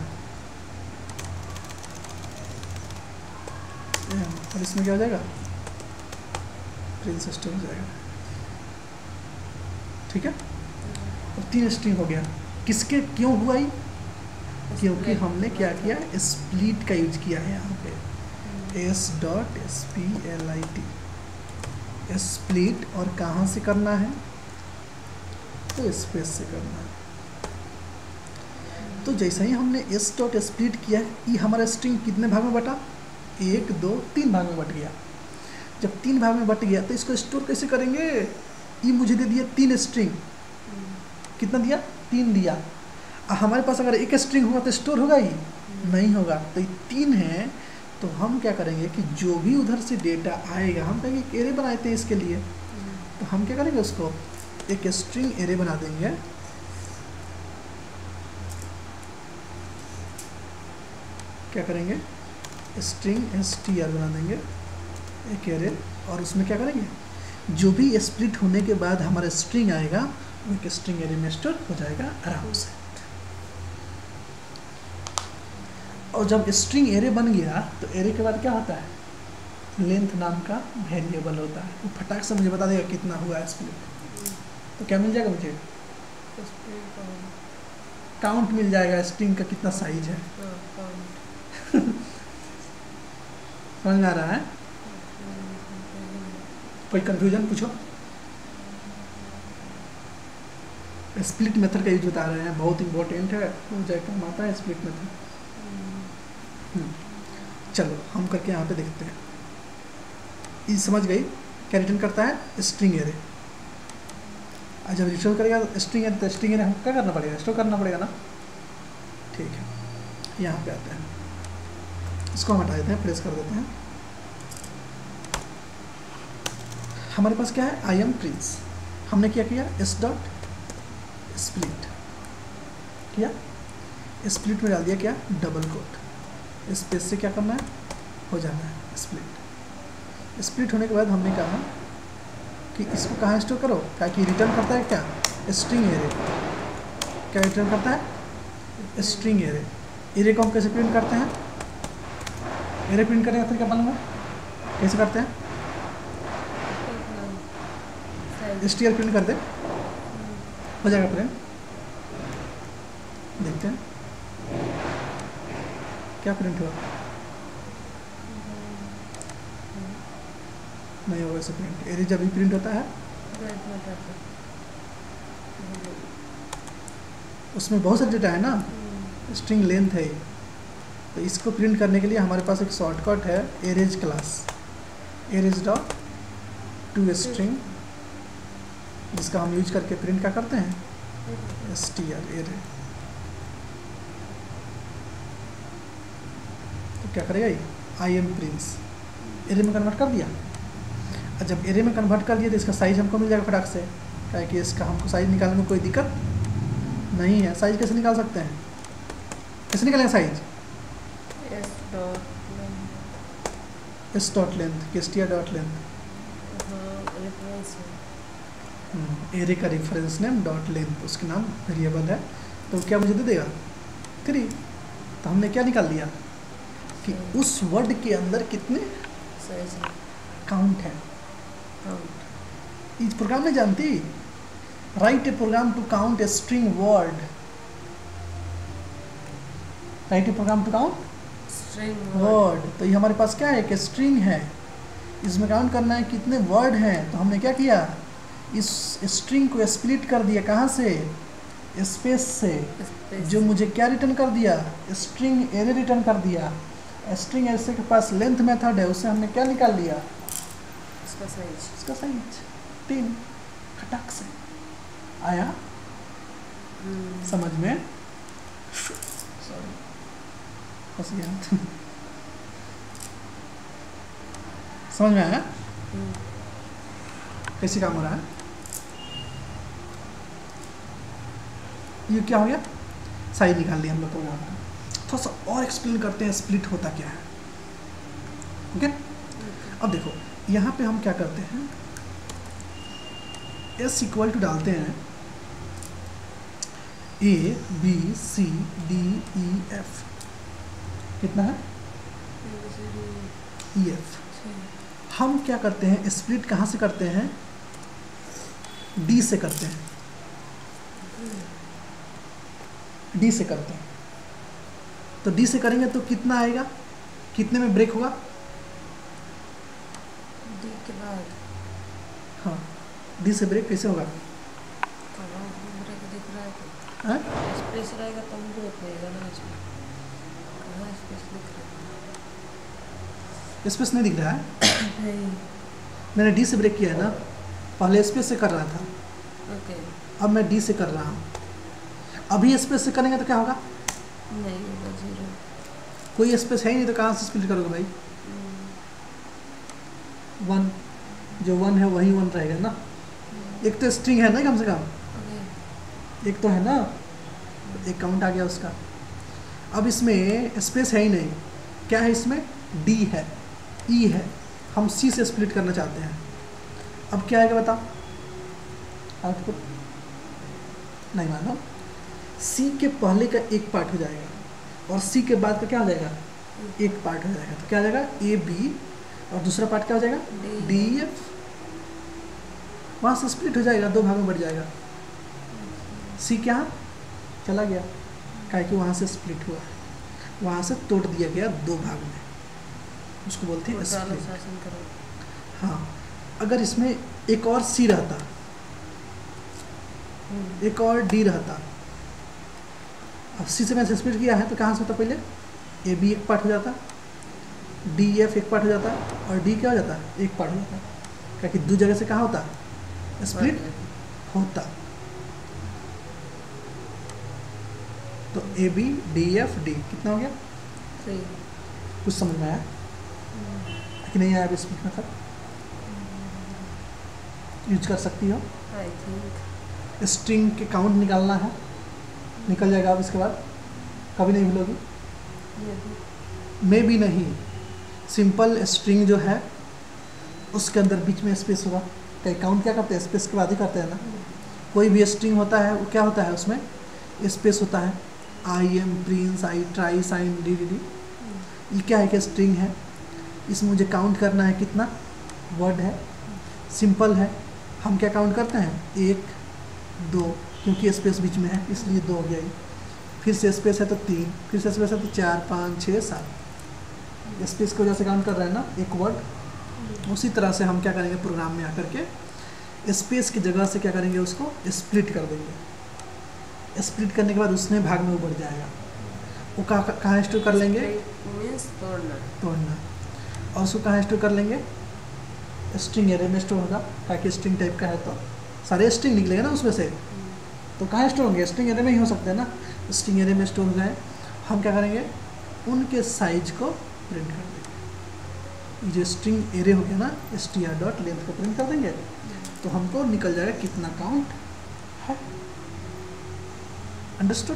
एम, और इसमें क्या हो जाएगा? प्रिंस स्टार हो जाएगा। ठीक है, अब तीन स्ट्रिंग हो गया। किसके क्यों हुआ ही? क्योंकि हमने क्या किया, स्प्लिट का यूज किया है यहाँ पे, s dot S P L I T, split. और कहाँ से करना है? तो स्पेस से करना है। तो जैसे ही हमने एस डॉट स्प्लिट किया, ये हमारा स्ट्रिंग कितने भाग में बटा? एक, दो, तीन भाग में बट गया। जब तीन भाग में बट गया तो इसको स्टोर कैसे करेंगे? ये मुझे दे दिया तीन स्ट्रिंग, कितना दिया? तीन दिया। हमारे पास अगर एक स्ट्रिंग होगा तो स्टोर होगा ही नहीं होगा। तो ये तीन है, तो हम क्या करेंगे कि जो भी उधर से डेटा आएगा, हम कहेंगे एक एरे बनाए थे इसके लिए, तो हम क्या करेंगे, उसको एक स्ट्रिंग एरे बना देंगे। क्या करेंगे? स्ट्रिंग एस टी आर बना देंगे एक एरे, और उसमें क्या करेंगे, जो भी स्प्लिट होने के बाद हमारा स्ट्रिंग आएगा वो एक स्ट्रिंग एरे में स्टोर हो जाएगा आराम से। और जब स्ट्रिंग एरे बन गया तो एरे के बाद क्या होता है? लेंथ नाम का वेरिएबल होता है। वो फटाक से मुझे बता देगा कितना हुआ है स्प्लिट। तो क्या मिल जाएगा मुझे? काउंट मिल जाएगा, स्ट्रिंग का कितना साइज है। समझ में आ रहा है? कोई कंफ्यूजन पूछो। स्प्लिट मेथड का यूज बता रहे हैं, बहुत इंपॉर्टेंट है, मुझे काम आता है स्प्लिट मेथड। चलो हम करके यहाँ पे देखते हैं। ये समझ गई क्या रिटर्न करता है? String array. और जब रिटर्न करेगा स्ट्रिंग एरे, तो स्ट्रिंग एरे हमको क्या करना पड़ेगा? स्टोर करना पड़ेगा ना। ठीक है, यहाँ पे आते हैं, इसको हम हटा देते हैं, प्रेस कर देते हैं। हमारे पास क्या है? I am Prince. हमने क्या किया? एस डॉट स्प्लिट किया, स्प्लिट में डाल दिया क्या? Double coat. स्पेस से क्या करना है? हो जाना है स्प्लिट। स्प्लिट होने के बाद हमने कहा कि इसको कहाँ स्टोर करो, क्या कि रिटर्न करता है क्या? String array. क्या रिटर्न करता है? String array. एरे को हम कैसे प्रिंट करते हैं? एरे प्रिंट करने का तरीका मालूम है? कैसे करते हैं? एस टी आर प्रिंट कर दे, हो जाएगा प्रिंट। देखते हैं क्या प्रिंट हुआ। नहीं होगा ऐसे प्रिंट। एरे जब भी प्रिंट होता है उसमें बहुत सारे डेटा है ना, स्ट्रिंग लेंथ है। तो इसको प्रिंट करने के लिए हमारे पास एक शॉर्टकट है, Arrays class, Arrays dot to string, जिसका हम यूज करके प्रिंट क्या करते हैं? S T R array. तो क्या करेगा ये? आई एम प्रिंस एरे में कन्वर्ट कर दिया। और जब एरे में कन्वर्ट कर दिया तो इसका साइज हमको मिल जाएगा फटाक से, क्या है कि इसका हमको साइज निकालने में कोई दिक्कत नहीं है। साइज कैसे निकाल सकते हैं? कैसे निकालेंगे size? S dot length, S T R dot length, array का रेफरेंस नेम डॉट लेंथ, उसके नाम वेरिएबल है। तो क्या मुझे दे देगा? थ्री। तो हमने क्या निकाल लिया? कि उस वर्ड के अंदर कितने सही सही काउंट है। काउंट इस प्रोग्राम में जानती, write a program to count a string word, write a program to count string word. तो ये हमारे पास क्या है कि स्ट्रिंग है, इसमें काउंट करना है कितने वर्ड हैं। तो हमने क्या किया, इस स्ट्रिंग को स्प्लिट कर दिया, कहाँ से, स्पेस से, जो मुझे क्या रिटर्न कर दिया, स्ट्रिंग एरे रिटर्न कर दिया। स्ट्रिंग एरे के पास लेंथ मेथड है, उससे हमने क्या निकाल लिया, इसका साइज, इसका साइज तीन, खटक से आया समझ में। सॉरी फंस गया समझ में आया कैसे काम हो रहा है। ये क्या हो गया, साइज निकाल लिया हम लोग प्रोग्राम का। थोड़ा सा और एक्सप्लेन करते हैं स्प्लिट होता क्या है। ओके, अब देखो यहाँ पे हम क्या करते हैं, एस इक्वल टू डालते हैं A B C D E F, कितना है ई एफ। हम क्या करते हैं, स्प्लिट कहाँ से करते हैं, डी से करते हैं, डी से करते हैं। तो डी से करेंगे तो कितना आएगा, कितने में ब्रेक होगा, डी के बाद हाँ डी से ब्रेक कैसे होगा, ब्रेक दिख रहा है तो हाँ? स्पेस रहेगा तो मुझे होगा ना, इसमें कहाँ स्पेस दिख रहा स्पेस नहीं दिख रहा है, है नहीं। मैंने डी से ब्रेक किया है ना, पहले स्पेस से कर रहा था, ओके अब मैं डी से कर रहा हूँ। अभी स्पेस से करेंगे तो क्या होगा, नहीं होगा जीरो, कोई स्पेस है ही नहीं, तो कहाँ से स्प्लिट करोगे भाई, वन, जो वन है वही वन रहेगा ना। एक तो स्ट्रिंग है ना कम से कम, ओके एक तो है ना, एक काउंट आ गया उसका। अब इसमें स्पेस है ही नहीं, क्या है इसमें, डी है, ई है, हम सी से स्प्लिट करना चाहते हैं। अब क्या आएगा बताओ, आउटपुट नहीं मानो, सी के पहले का एक पार्ट हो जाएगा और सी के बाद का क्या हो जाएगा, एक पार्ट हो जाएगा। तो क्या हो जाएगा, ए बी, और दूसरा पार्ट क्या हो जाएगा, डी एफ। वहाँ से स्प्लिट हो जाएगा, दो भाग में बढ़ जाएगा। सी क्या चला गया, काहे कि वहाँ से स्प्लिट हुआ, वहाँ से तोड़ दिया गया दो भाग में, उसको बोलते हैं स्प्लिट। हाँ, अगर इसमें एक और सी रहता, एक और डी रहता, अब सी से मैंने स्प्लिट किया है तो कहाँ से होता, पहले ए बी एक पार्ट हो जाता, डी एफ एक पार्ट हो जाता, और डी क्या हो जाता, एक पार्ट हो जाता, क्योंकि दो जगह से कहाँ होता, स्प्लिट होता। तो A B D F D कितना हो गया, थ्री। कुछ समझ में आया कि नहीं आया, स्प्लिट मेथड यूज कर सकती हो। आई थिंक स्ट्रिंग के काउंट निकालना है, निकल जाएगा। अब इसके बाद कभी नहीं भूलोगी, में भी नहीं, सिंपल स्ट्रिंग जो है उसके अंदर बीच में स्पेस होगा। कई काउंट क्या करते हैं, स्पेस के बाद ही करते हैं ना। कोई भी स्ट्रिंग होता है वो क्या होता है, उसमें स्पेस होता है, I am Prince, I try, sign, D D D. ये क्या है कि स्ट्रिंग है, इसमें मुझे काउंट करना है कितना वर्ड है, सिंपल है। हम क्या काउंट करते हैं, एक दो, क्योंकि स्पेस बीच में है इसलिए दो हो गया ये, फिर से स्पेस है तो तीन, फिर से स्पेस है तो चार, पाँच, छः, सात। स्पेस की वजह से काउंट कर रहे हैं ना एक वर्ड। उसी तरह से हम क्या करेंगे, प्रोग्राम में आकर के स्पेस की जगह से क्या करेंगे, उसको स्प्लिट कर देंगे। स्प्लिट करने के बाद उसने भाग में वो बढ़ जाएगा, वो कहाँ कहाँ स्टोर कर लेंगे, मींस तोड़ना तोड़ना। और उसको कहाँ स्टोर कर लेंगे, स्ट्रिंग एरे में स्टोर होगा, ताकि स्ट्रिंग टाइप का है तो सारे स्ट्रिंग निकलेगा ना उसमें से। तो कहाँ स्टोर होंगे, स्ट्रिंग एरे में ही हो सकते हैं ना। स्ट्रिंग एरे में स्टोर हो गए, हम क्या करेंगे, उनके साइज को प्रिंट कर देंगे। ये जो स्ट्रिंग एरे हो गया ना, S T R dot length को प्रिंट कर देंगे, तो हमको निकल जाएगा कितना काउंट है। अंडरस्टूड?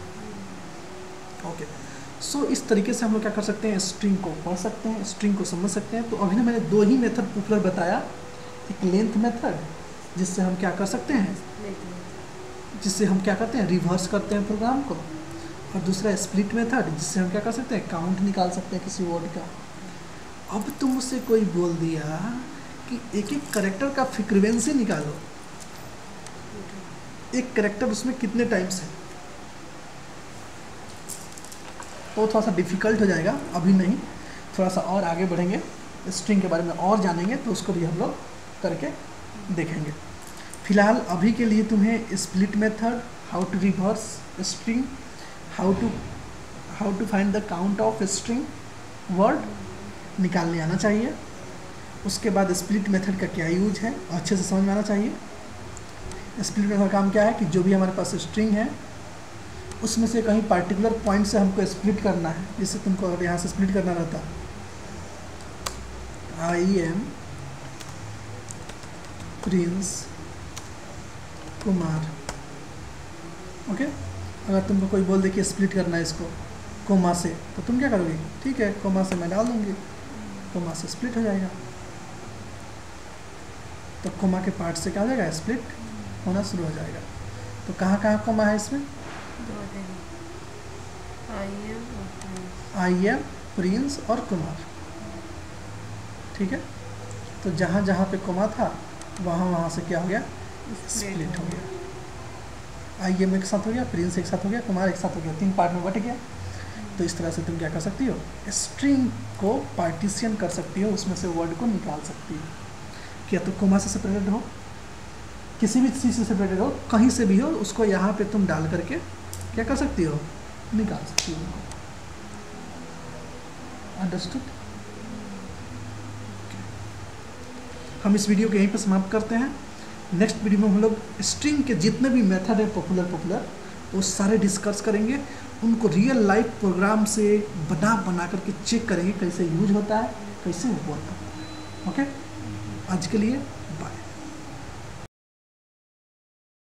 ओके। सो इस तरीके से हम लोग क्या कर सकते हैं, स्ट्रिंग को पढ़ सकते हैं, स्ट्रिंग को समझ सकते हैं। तो अभी ना मैंने दो ही मेथड पॉपुलर बताया, एक लेंथ मेथड जिससे हम क्या कर सकते हैं, जिससे हम क्या करते हैं, रिवर्स करते हैं प्रोग्राम को, और दूसरा स्प्लिट मेथड, जिससे हम क्या कर सकते हैं, काउंट निकाल सकते हैं किसी वर्ड का। अब तुम मुझसे कोई बोल दिया कि एक एक करेक्टर का फ्रीक्वेंसी निकालो, एक करेक्टर उसमें कितने टाइम्स है, तो थोड़ा सा डिफिकल्ट हो जाएगा, अभी नहीं, थोड़ा सा और आगे बढ़ेंगे, स्ट्रिंग के बारे में और जानेंगे तो उसको भी हम लोग करके देखेंगे। फिलहाल अभी के लिए तुम्हें split method, how to reverse string, how to how to find the count of string word निकालने आना चाहिए। उसके बाद स्प्लिट मेथड का क्या यूज है अच्छे से समझ में आना चाहिए। स्प्लिट मेथड का काम क्या है कि जो भी हमारे पास स्ट्रिंग है उसमें से कहीं पार्टिकुलर पॉइंट से हमको स्प्लिट करना है। जैसे तुमको अगर यहाँ से स्प्लिट करना रहता, I am Prince Kumar, okay. अगर तुमको कोई बोल दे कि स्प्लिट करना है इसको कोमा से, तो तुम क्या करोगे, ठीक है कोमा से मैं डाल दूंगी, कोमा से स्प्लिट हो जाएगा। तो कोमा के पार्ट से क्या हो जाएगा, स्प्लिट होना शुरू हो जाएगा। तो कहाँ कहाँ कोमा है इसमें, आई एम प्रिंस और कुमार, ठीक है। तो जहाँ जहाँ पे कोमा था वहाँ वहाँ से क्या हो गया, स्प्लिट हो गया। आई एम एक साथ हो गया, प्रिंस एक साथ हो गया, कुमार एक साथ हो गया, तीन पार्ट में बट गया। तो इस तरह से तुम क्या कर सकती हो, स्ट्रिंग को पार्टीशन कर सकती हो, उसमें से वर्ड को निकाल सकती हो। क्या तो कोमा से सेपरेटेड हो, किसी भी चीज़ से सेपरेटेड हो, कहीं से भी हो, उसको यहाँ पे तुम डाल करके क्या कर सकती हो, निकाल सकती हो उनको। अंडरस्टूड? हम इस वीडियो को यहीं पर समाप्त करते हैं। नेक्स्ट वीडियो में हम लोग स्ट्रिंग के जितने भी मेथड है पॉपुलर पॉपुलर वो सारे डिस्कस करेंगे, उनको रियल लाइफ प्रोग्राम से बना बना करके चेक करेंगे कैसे यूज होता है, कैसे वर्क करता है। ओके, आज के लिए